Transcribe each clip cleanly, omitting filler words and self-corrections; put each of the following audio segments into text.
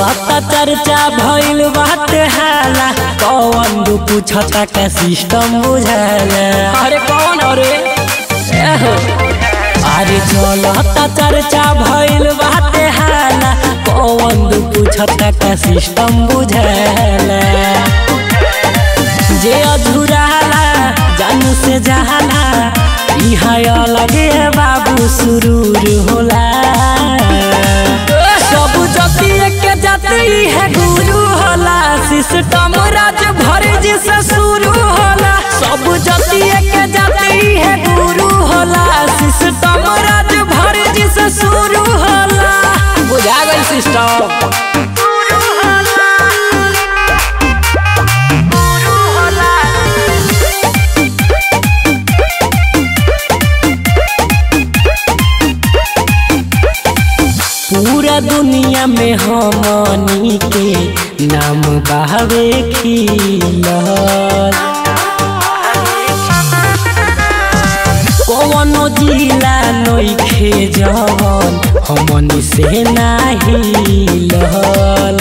चलता चर्चा भइल बात हाला कौन दू पूछता का सिस्टम बुझाला। अरे कौन अरे अरे चलता चर्चा भइल बात हाला कौन दू पूछता का सिस्टम बुझाला। जे अधूराला जानू से जहाला यहाँ अलग बाबू सुरूर होला। सब जाति के जाति है गुरु होला सिस्टम राज भर जिसे शुरू होला। सब जाति के जाति है गुरु होला सिस्टम राज भर जिसे शुरू होला। बुझा गई सिस्टम पूरा दुनिया में हमनी के नाम बहावे खिलल। कौनो जिला नइखे जवन हमनी से नाही लहल।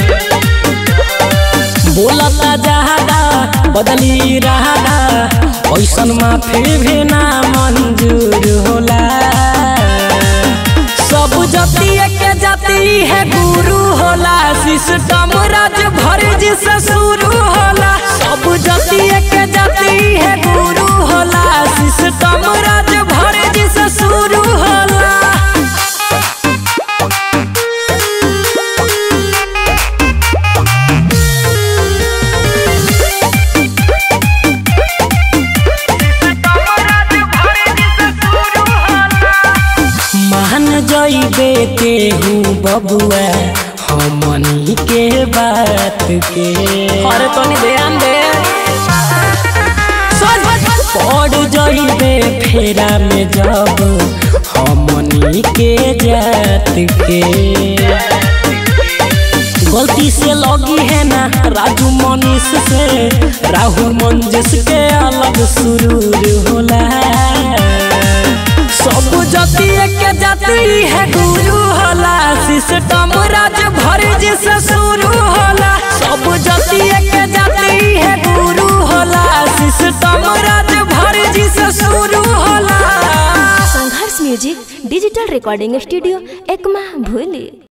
बोलता जहादा बदली रहादा ऐसन माफी भी ना मंजूर होला। सब जाति के जाति है गुरु होला सिस्टम राज भर जिसे शुरू होला। सब जाति के जाति है गुरु होला सिस्टम राज भर जिसे शुरू होला। मान जइबे केहू बबुआ हमनी के बात के। अरे तनी ध्यान दे पड़ जइबे फेरा में जब हमनी के जात के। गलती से लगी है ना राजू मनीष से राहुल मंजिस के अलग सुरूर होला। सब जाति के जाति है गुरु होला सिस्टम राज भर जिसे शुरू होला। सब जाति के जाति है गुरु होला सिस्टम राज भर जिसे शुरू होला। Sangharsh music digital recording studio Ekma भूली।